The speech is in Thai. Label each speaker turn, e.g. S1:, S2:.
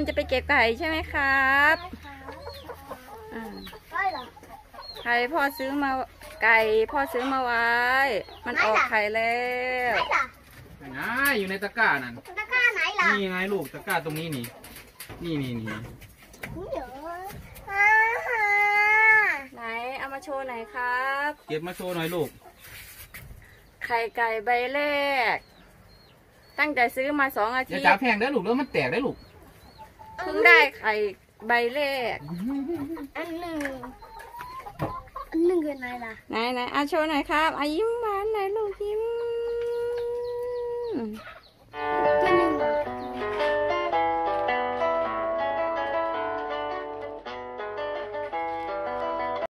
S1: จะไปเก็บไก่ใช่ไหมครับไข่พ่อซื้อมาไก่พ่อซื้อมาไว้มันออกไข่แล้ว
S2: ไงอยู่ในตะกร้านั่น
S3: ตะกร้าไหนล่ะ
S2: นี่ไงลูกตะกร้าตรงนี้นี่
S1: ไหนเอามาโชว์หน่อยครับ
S2: เก็บมาโชว์หน่อยลูก
S1: ไข่ไก่ใบแรกตั้งแต่ซื้อมา2 อาทิตย์
S2: อย่าจับแพงได้ลูกแล้วมันแตกได้ลูก
S1: เพิ่งได้ไข่ใบแรก
S3: อันหนึ่งคือไหนล่ะ
S1: ไหนโชว์หน่อยครับยิ้มหวานหน่อยลูกยิ้ม